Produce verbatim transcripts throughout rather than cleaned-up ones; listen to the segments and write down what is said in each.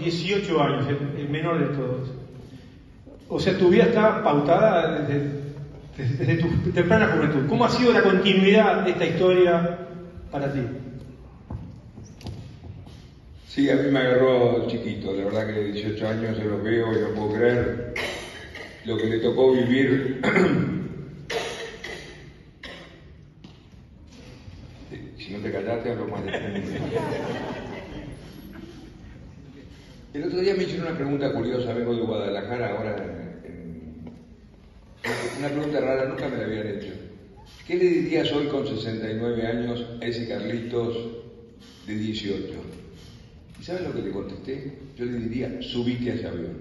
dieciocho años, el, el menor de todos. O sea, tu vida está pautada desde, desde, desde tu temprana juventud. ¿Cómo ha sido la continuidad de esta historia para ti? Sí, a mí me agarró chiquito, la verdad que de dieciocho años yo lo veo y no puedo creer lo que le tocó vivir. Si no te callaste, hablo más de ti. El otro día me hicieron una pregunta curiosa, vengo de Guadalajara, ahora en... una pregunta rara, nunca me la habían hecho. ¿Qué le dirías hoy con sesenta y nueve años a ese Carlitos de dieciocho? ¿Y sabes lo que le contesté? Yo le diría, subite a ese avión.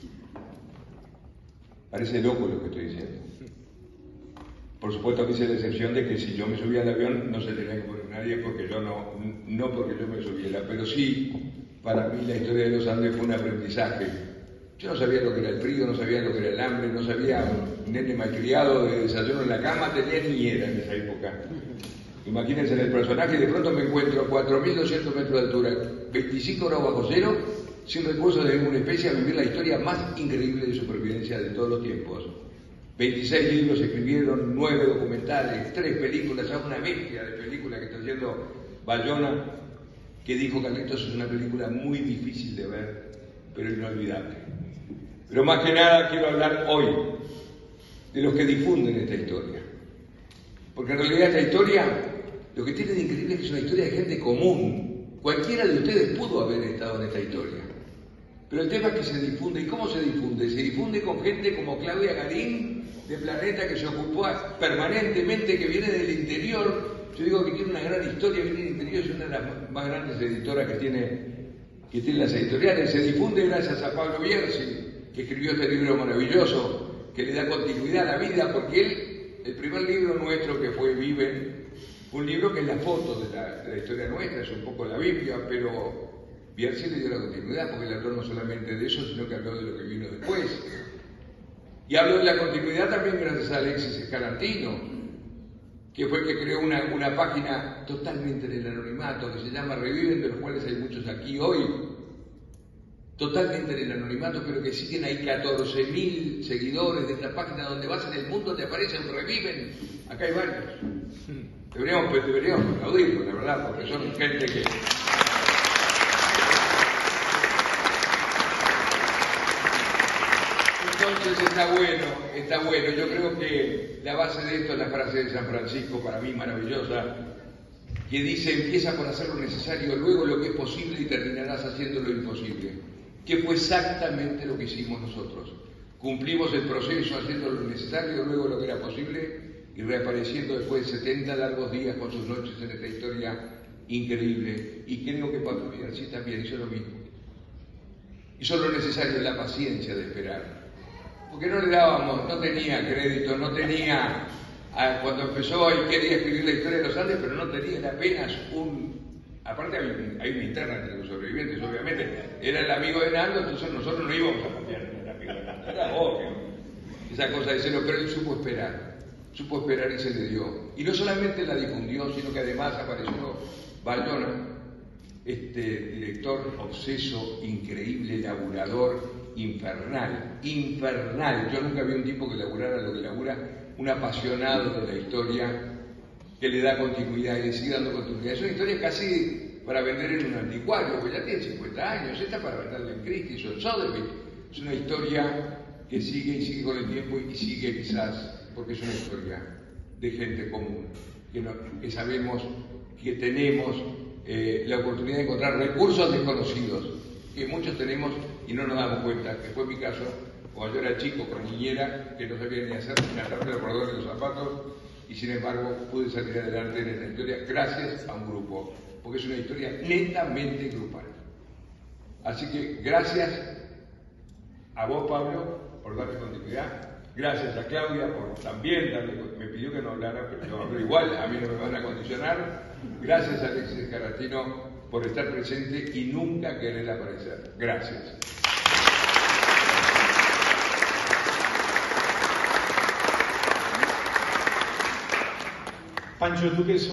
Parece loco lo que estoy diciendo. Por supuesto que hice la excepción de que si yo me subía al avión no se tenía que poner nadie porque yo no, no porque yo me subiera, pero sí, para mí la historia de los Andes fue un aprendizaje. Yo no sabía lo que era el frío, no sabía lo que era el hambre, no sabía un nene malcriado de desayuno en la cama, tenía niñera en esa época. Imagínense en el personaje, de pronto me encuentro a cuatro mil doscientos metros de altura, veinticinco grados bajo cero, sin recursos de ninguna especie, a vivir la historia más increíble de supervivencia de todos los tiempos. veintiséis libros se escribieron, nueve documentales, tres películas, ya una bestia de películas que está haciendo Bayona, que dijo Carlitos es una película muy difícil de ver, pero inolvidable. Pero más que nada quiero hablar hoy de los que difunden esta historia. Porque en realidad esta historia, lo que tiene de increíble es que es una historia de gente común. Cualquiera de ustedes pudo haber estado en esta historia. Pero el tema es que se difunde. ¿Y cómo se difunde? Se difunde con gente como Claudia Garín, de Planeta, que se ocupó permanentemente, que viene del interior. Yo digo que tiene una gran historia, viene del interior, es una de las más grandes editoras que tiene, que tiene las editoriales. Se difunde gracias a Pablo Bierzi, que escribió este libro maravilloso, que le da continuidad a la vida, porque él, el primer libro nuestro que fue Viven, fue un libro que es la foto de la, de la historia nuestra, es un poco la Biblia, pero Bierzi le dio la continuidad, porque él habló no solamente de eso, sino que habló de lo que vino después. Y habló de la continuidad también gracias a Alexis Escarantino, que fue el que creó una, una página totalmente en el anonimato, que se llama Reviven, de los cuales hay muchos aquí hoy, totalmente en el anonimato, pero que siguen ahí catorce mil seguidores de esta página, donde vas en el mundo, te aparecen Reviven, acá hay varios. Deberíamos, deberíamos aplaudirlo, la verdad, porque son gente que... Entonces está bueno, está bueno. Yo creo que la base de esto es la frase de San Francisco, para mí maravillosa, que dice, empieza por hacer lo necesario, luego lo que es posible y terminarás haciendo lo imposible. Que fue exactamente lo que hicimos nosotros. Cumplimos el proceso haciendo lo necesario, luego lo que era posible y reapareciendo después de setenta largos días con sus noches en esta historia increíble. Y creo que Pablo Bierzi también hizo lo mismo. Hizo lo necesario, la paciencia de esperar. Porque no le dábamos, no tenía crédito, no tenía, a, cuando empezó él quería escribir la historia de los Andes, pero no tenía apenas un, aparte hay, un, hay una interna entre los sobrevivientes, obviamente, era el amigo de Nando, entonces nosotros no íbamos a cambiar el amigo de Nando, era obvio, esa cosa de celo, pero él supo esperar, supo esperar y se le dio. Y no solamente la difundió, sino que además apareció Bayona, este director obseso, increíble, laburador, infernal, infernal. Yo nunca vi un tipo que laburara lo que labura, un apasionado de la historia, que le da continuidad y le sigue dando continuidad. Es una historia casi para vender en un anticuario, porque ya tiene cincuenta años, esta para venderla en Christie's o en Sotheby's. Es una historia que sigue y sigue con el tiempo y sigue quizás, porque es una historia de gente común, que, no, que sabemos que tenemos eh, la oportunidad de encontrar recursos desconocidos, que muchos tenemos y no nos damos cuenta, que fue mi caso cuando yo era chico con niñera, que no sabía ni hacer ni atarme los cordones de los zapatos, y sin embargo pude salir adelante en esta historia gracias a un grupo, porque es una historia netamente grupal. Así que gracias a vos, Pablo, por darle continuidad, gracias a Claudia por también darle, me pidió que no hablara, pero yo hablo igual, a mí no me van a condicionar, gracias a Alexis Escarantino por estar presente y nunca querer aparecer. Gracias. Pancho, tú que